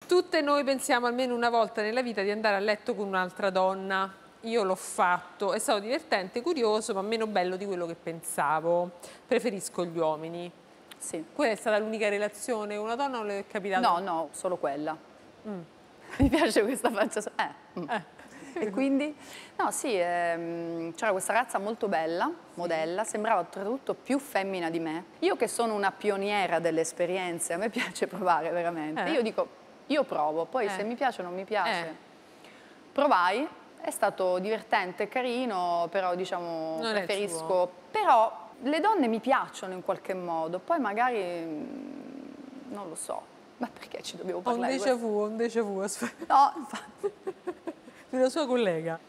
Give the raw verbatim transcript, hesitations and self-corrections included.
Tutte noi pensiamo almeno una volta nella vita di andare a letto con un'altra donna. Io l'ho fatto, è stato divertente, curioso, ma meno bello di quello che pensavo. Preferisco gli uomini. Sì. Quella è stata l'unica relazione con una donna o le è capitato? No, no, solo quella. Mm. Mi piace questa faccia. Eh. Mm. Eh. E quindi? No, sì, ehm, c'era questa ragazza molto bella, modella, sembrava oltretutto più femmina di me. Io che sono una pioniera delle esperienze, a me piace provare veramente. Eh. Io dico, io provo, poi Eh. se mi piace o non mi piace. Eh. Provai, è stato divertente, carino, però diciamo Non è il preferisco... suo. Però le donne mi piacciono in qualche modo, poi magari mm, non lo so. Ma perché ci dobbiamo Ho un parlare di déjà questo? vu, ho un déjà vu, aspetta. No, infatti. Di una sua collega.